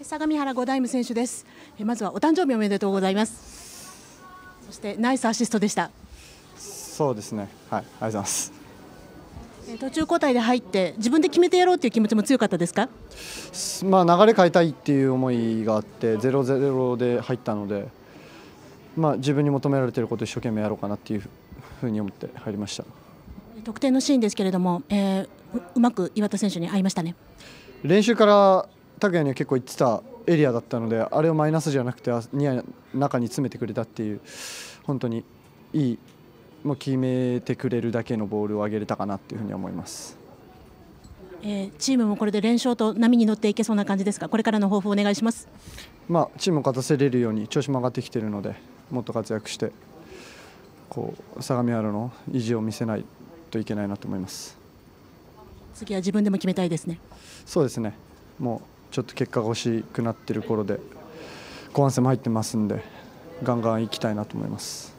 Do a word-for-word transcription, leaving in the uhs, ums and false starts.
相模原五大夢選手です。まずはお誕生日おめでとうございます。そしてナイスアシストでした。 そうですね、はい、ありがとうございます。 途中交代で入って自分で決めてやろうという気持ちも強かったですか？ まあ、流れ変えたいっていう思いがあってゼロゼロで入ったので、まあ、自分に求められていることを一生懸命やろうかなっていうふうに思って入りました。 得点のシーンですけれども、えー、う, うまく岩田選手に合いましたね。 練習から拓也には結構行ってたエリアだったので、あれをマイナスじゃなくて中に詰めてくれたっていう、本当にいい、もう決めてくれるだけのボールを上げれたかなというふうに思います。 えー、チームもこれで連勝と波に乗っていけそうな感じですが、これからの抱負をお願いします。 まあ、チームを勝たせれるように調子も上がってきているので、もっと活躍してこう相模原の意地を見せないといけないなと思います。 次は自分でも決めたいですね。 そうですね、もうちょっと結果が欲しくなっている頃で後半戦も入ってますんで、ガンガンいきたいなと思います。